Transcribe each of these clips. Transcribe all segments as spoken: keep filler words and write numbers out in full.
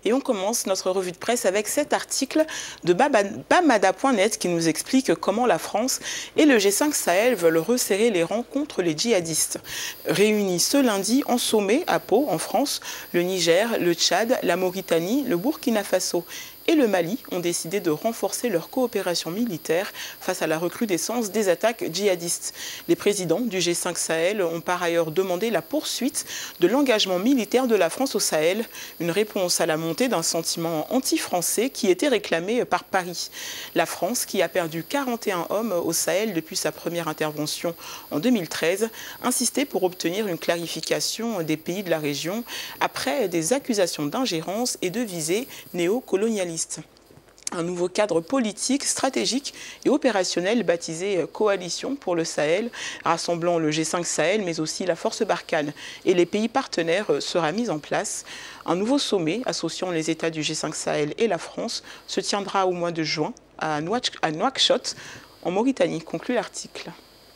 Et on commence notre revue de presse avec cet article de Bamada point net qui nous explique comment la France et le G cinq Sahel veulent resserrer les rangs contre les djihadistes. Réunis ce lundi en sommet à Pau, en France, le Niger, le Tchad, la Mauritanie, le Burkina Faso et le Mali ont décidé de renforcer leur coopération militaire face à la recrudescence des attaques djihadistes. Les présidents du G cinq Sahel ont par ailleurs demandé la poursuite de l'engagement militaire de la France au Sahel, une réponse à la montée d'un sentiment anti-français qui était réclamé par Paris. La France, qui a perdu quarante et un hommes au Sahel depuis sa première intervention en deux mille treize, insistait pour obtenir une clarification des pays de la région après des accusations d'ingérence et de visée néocolonialiste. Un nouveau cadre politique, stratégique et opérationnel baptisé Coalition pour le Sahel, rassemblant le G cinq Sahel mais aussi la Force Barkhane et les pays partenaires sera mis en place. Un nouveau sommet associant les États du G cinq Sahel et la France se tiendra au mois de juin à Nouakchott, en Mauritanie, conclut l'article.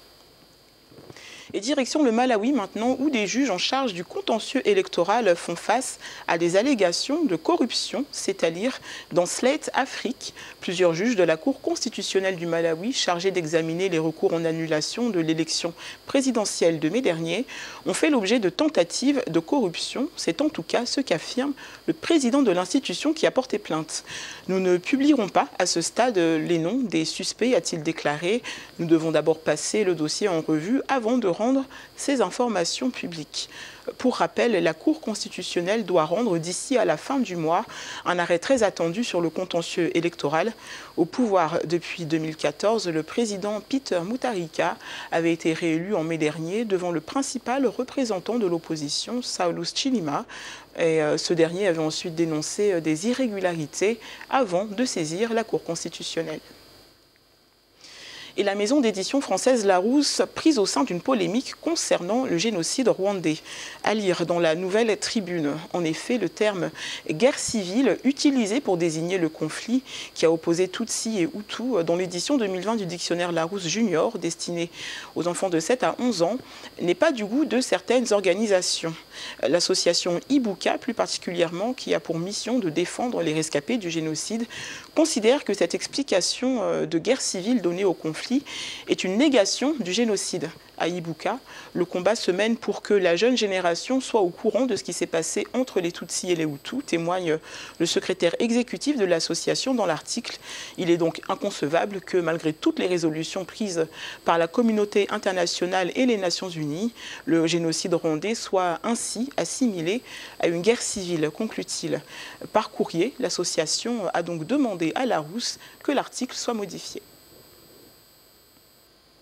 Et direction le Malawi maintenant, où des juges en charge du contentieux électoral font face à des allégations de corruption, c'est-à-dire dans Slate Afrique. Plusieurs juges de la Cour constitutionnelle du Malawi, chargés d'examiner les recours en annulation de l'élection présidentielle de mai dernier, ont fait l'objet de tentatives de corruption. C'est en tout cas ce qu'affirme le président de l'institution qui a porté plainte. Nous ne publierons pas à ce stade les noms des suspects, a-t-il déclaré. Nous devons d'abord passer le dossier en revue avant de rendre ces informations publiques. Pour rappel, la Cour constitutionnelle doit rendre d'ici à la fin du mois un arrêt très attendu sur le contentieux électoral. Au pouvoir depuis deux mille quatorze, le président Peter Mutharika avait été réélu en mai dernier devant le principal représentant de l'opposition, Saulus Chilima. Et ce dernier avait ensuite dénoncé des irrégularités avant de saisir la Cour constitutionnelle. Et la maison d'édition française Larousse, prise au sein d'une polémique concernant le génocide rwandais. À lire dans la Nouvelle Tribune. En effet, le terme « guerre civile » utilisé pour désigner le conflit qui a opposé Tutsi et Hutu dans l'édition deux mille vingt du dictionnaire Larousse Junior, destiné aux enfants de sept à onze ans, n'est pas du goût de certaines organisations. L'association Ibuka, plus particulièrement, qui a pour mission de défendre les rescapés du génocide, considère que cette explication de guerre civile donnée au conflit est une négation du génocide. À Ibuka, le combat se mène pour que la jeune génération soit au courant de ce qui s'est passé entre les Tutsis et les Hutus, témoigne le secrétaire exécutif de l'association dans l'article. Il est donc inconcevable que, malgré toutes les résolutions prises par la communauté internationale et les Nations Unies, le génocide rwandais soit ainsi assimilé à une guerre civile, conclut-il. Par courrier, l'association a donc demandé à Larousse que l'article soit modifié.